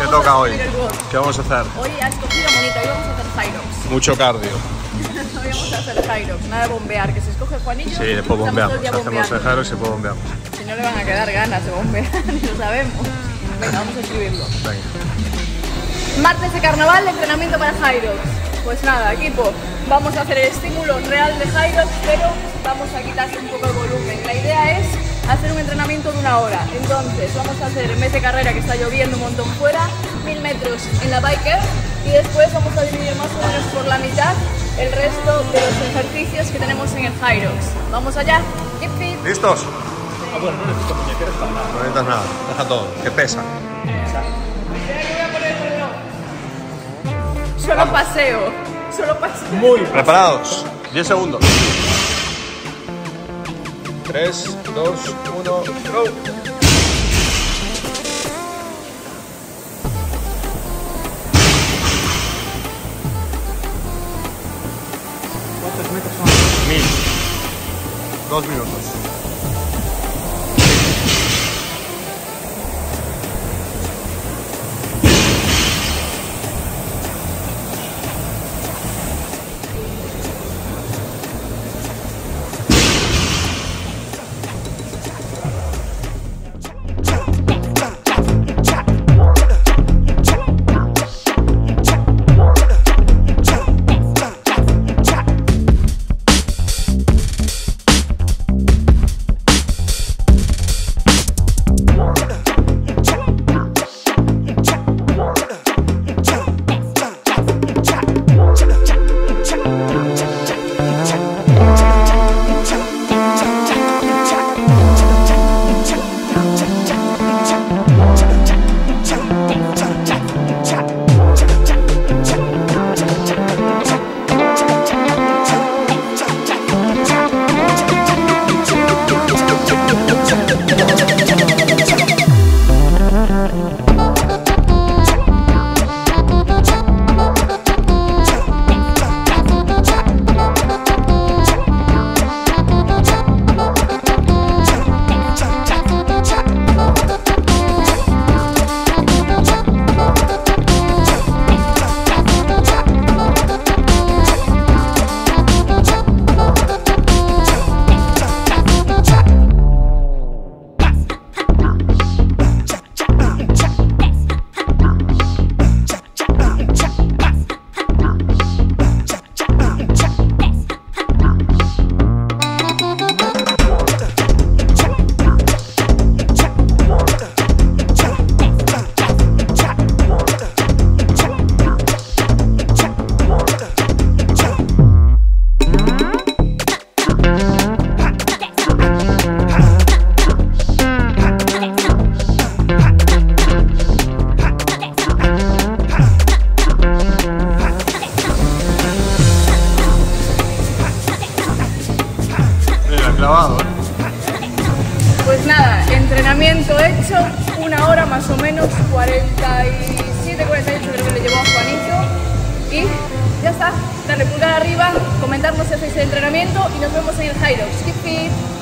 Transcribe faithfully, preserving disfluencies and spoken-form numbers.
¿Qué toca hoy? ¿Qué vamos a hacer? Hoy ha escogido bonito, hoy vamos a hacer high rocks. Mucho cardio. Hoy vamos a hacer high rocks, nada de bombear, que se escoge Juanillo. Sí, después bombeamos. Hacemos el high rocks y después bombeamos. Si no le van a quedar ganas de bombear, ni lo sabemos. Venga, vamos a escribirlo. Venga. Martes de carnaval, entrenamiento para high rocks. Pues nada, equipo, vamos a hacer el estímulo real de high rocks, pero vamos a quitarle un poco el volumen. La idea es hacer un entrenamiento de una hora. Entonces vamos a hacer, en vez de carrera que está lloviendo un montón fuera, mil metros en la biker y después vamos a dividir más o menos por la mitad el resto de los ejercicios que tenemos en el high rocks. Vamos allá. Keep fit. ¿Listos? Sí. Ah, bueno, no necesito muñequeras para nada. No necesitas nada, deja todo, que pesa. Espera que voy a poner el reloj. Solo paseo. Solo paseo. Muy bien. ¿Preparados? diez segundos. tres, dos, uno, go. ¿Cuántos metros son? Mil. Dos minutos. Clavado, ¿eh? Pues nada, entrenamiento hecho, una hora más o menos, cuarenta y siete, cuarenta y ocho creo que le llevó a Juanito. Y ya está, darle pulgar arriba, comentarnos si hacéis el entrenamiento y nos vemos en el high rocks. Keep fit.